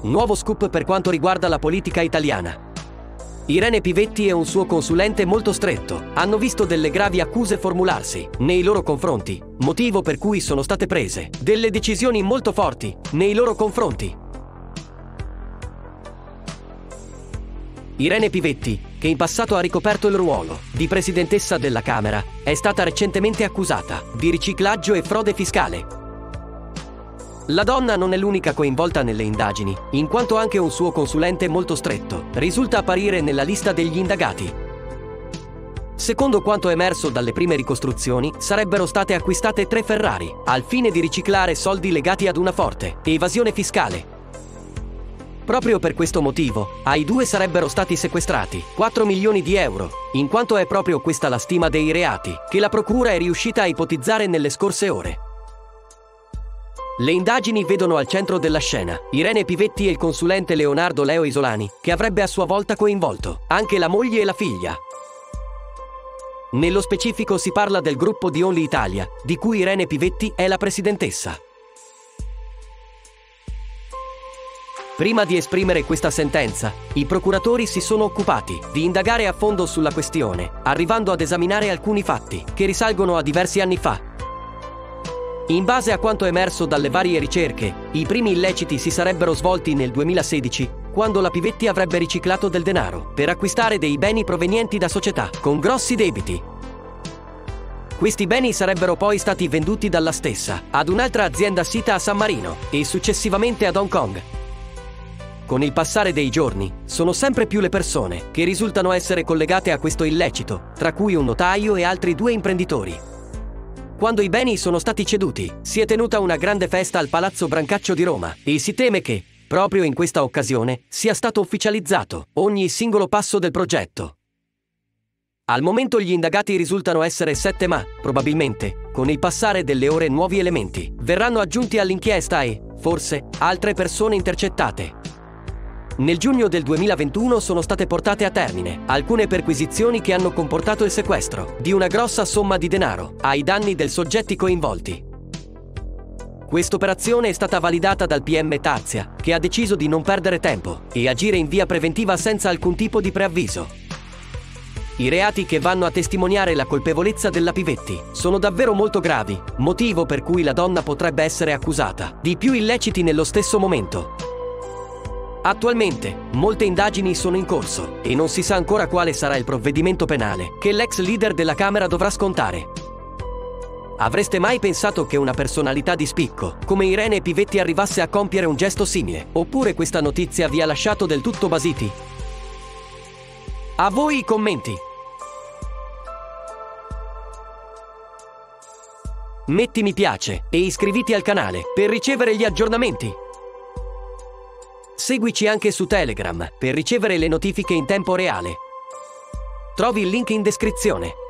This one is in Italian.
Nuovo scoop per quanto riguarda la politica italiana. Irene Pivetti e un suo consulente molto stretto hanno visto delle gravi accuse formularsi nei loro confronti, motivo per cui sono state prese delle decisioni molto forti nei loro confronti. Irene Pivetti, che in passato ha ricoperto il ruolo di presidentessa della Camera, è stata recentemente accusata di riciclaggio e frode fiscale. La donna non è l'unica coinvolta nelle indagini, in quanto anche un suo consulente molto stretto risulta apparire nella lista degli indagati. Secondo quanto emerso dalle prime ricostruzioni, sarebbero state acquistate 3 Ferrari, al fine di riciclare soldi legati ad una forte evasione fiscale. Proprio per questo motivo, ai 2 sarebbero stati sequestrati 4 milioni di euro, in quanto è proprio questa la stima dei reati che la procura è riuscita a ipotizzare nelle scorse ore. Le indagini vedono al centro della scena Irene Pivetti e il consulente Leonardo Leo Isolani, che avrebbe a sua volta coinvolto anche la moglie e la figlia. Nello specifico si parla del gruppo di Only Italia, di cui Irene Pivetti è la presidentessa. Prima di esprimere questa sentenza, i procuratori si sono occupati di indagare a fondo sulla questione, arrivando ad esaminare alcuni fatti che risalgono a diversi anni fa. In base a quanto emerso dalle varie ricerche, i primi illeciti si sarebbero svolti nel 2016, quando la Pivetti avrebbe riciclato del denaro per acquistare dei beni provenienti da società con grossi debiti. Questi beni sarebbero poi stati venduti dalla stessa ad un'altra azienda sita a San Marino e successivamente ad Hong Kong. Con il passare dei giorni, sono sempre più le persone che risultano essere collegate a questo illecito, tra cui un notaio e altri 2 imprenditori. Quando i beni sono stati ceduti, si è tenuta una grande festa al Palazzo Brancaccio di Roma e si teme che, proprio in questa occasione, sia stato ufficializzato ogni singolo passo del progetto. Al momento gli indagati risultano essere 7, ma, probabilmente, con il passare delle ore nuovi elementi verranno aggiunti all'inchiesta e, forse, altre persone intercettate. Nel giugno del 2021 sono state portate a termine alcune perquisizioni che hanno comportato il sequestro di una grossa somma di denaro ai danni dei soggetti coinvolti. Quest'operazione è stata validata dal PM Tazia, che ha deciso di non perdere tempo e agire in via preventiva senza alcun tipo di preavviso. I reati che vanno a testimoniare la colpevolezza della Pivetti sono davvero molto gravi, motivo per cui la donna potrebbe essere accusata di più illeciti nello stesso momento. Attualmente, molte indagini sono in corso e non si sa ancora quale sarà il provvedimento penale che l'ex leader della Camera dovrà scontare. Avreste mai pensato che una personalità di spicco come Irene Pivetti arrivasse a compiere un gesto simile? Oppure questa notizia vi ha lasciato del tutto basiti? A voi i commenti! Metti mi piace e iscriviti al canale per ricevere gli aggiornamenti. Seguici anche su Telegram per ricevere le notifiche in tempo reale. Trovi il link in descrizione.